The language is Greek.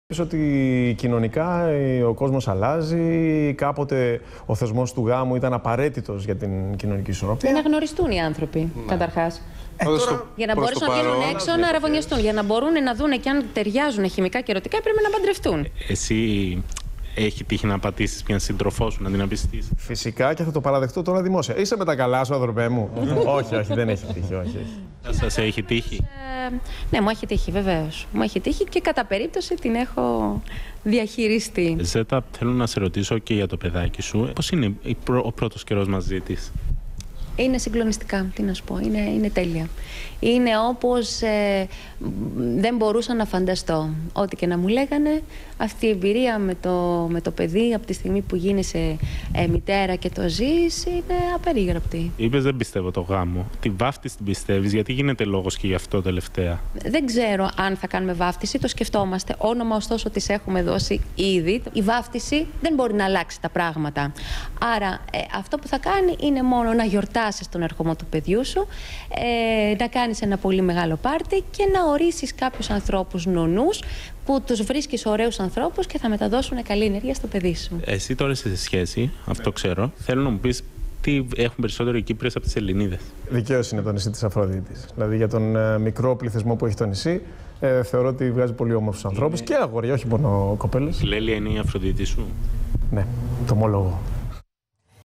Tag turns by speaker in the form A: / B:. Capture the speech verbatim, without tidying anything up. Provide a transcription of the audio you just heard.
A: Ότι κοινωνικά ο κόσμος αλλάζει, κάποτε ο θεσμός του γάμου ήταν απαραίτητος για την κοινωνική ισορροπία.
B: Να γνωριστούν οι άνθρωποι, ναι. καταρχάς.
A: Ε, τώρα,
B: για να μπορέσουν να βγαίνουν έξω, να αραβωνιαστούν. Για να μπορούν να δουν και αν ταιριάζουν χημικά και ερωτικά, πρέπει να παντρευτούν.
C: Εσύ έχει τύχει να πατήσεις μια σύντροφό σου, να την απιστείς?
A: Φυσικά και θα το παραδεχτώ τώρα δημόσια. Είσαι με τα καλά σου, άνθρωπέ μου? όχι, όχι, δεν έχει τύχει. Όχι, όχι.
C: Σας έχει τύχει?
B: Ε, ναι, μου έχει τύχει, βεβαίως. Μου έχει τύχει και κατά περίπτωση την έχω διαχειριστεί.
C: Ζέτα, θέλω να σε ρωτήσω και για το παιδάκι σου. Πώς είναι ο πρώτος καιρός μαζί της?
B: Είναι συγκλονιστικά, τι να σου πω, είναι, είναι τέλεια. Είναι όπως ε, δεν μπορούσα να φανταστώ. Ό,τι και να μου λέγανε, αυτή η εμπειρία με το, με το παιδί από τη στιγμή που γίνεσαι ε, μητέρα και το ζεις είναι απερίγραπτη.
C: Είπες δεν πιστεύω το γάμο. Τη βάφτιση την πιστεύεις? Γιατί γίνεται λόγος και γι' αυτό τελευταία?
B: Δεν ξέρω αν θα κάνουμε βάφτιση, το σκεφτόμαστε. Όνομα ωστόσο της έχουμε δώσει ήδη. Η βάφτιση δεν μπορεί να αλλάξει τα πράγματα. Άρα ε, αυτό που θα κάνει είναι μόνο να γιορτάσεις τον ερχομό του παιδιού σου, ε, να κάνεις ένα πολύ μεγάλο πάρτι και να ορίσεις κάποιους ανθρώπους νονούς που τους βρίσκεις ωραίους ανθρώπους και θα μεταδώσουν καλή ενέργεια στο παιδί σου.
C: Εσύ τώρα είσαι σε σχέση, αυτό ξέρω. Θέλω να μου πεις τι έχουν περισσότερο οι Κύπριες από τις Ελληνίδες.
A: Δικαίως είναι το νησί της Αφροδίτης. Δηλαδή για τον ε, μικρό πληθυσμό που έχει το νησί, ε, θεωρώ ότι βγάζει πολύ όμορφους ανθρώπους και αγόρια, όχι μόνο κοπέλες.
C: Η Λέλια είναι η Αφροδίτη σου?
A: Ναι, το ομολογώ.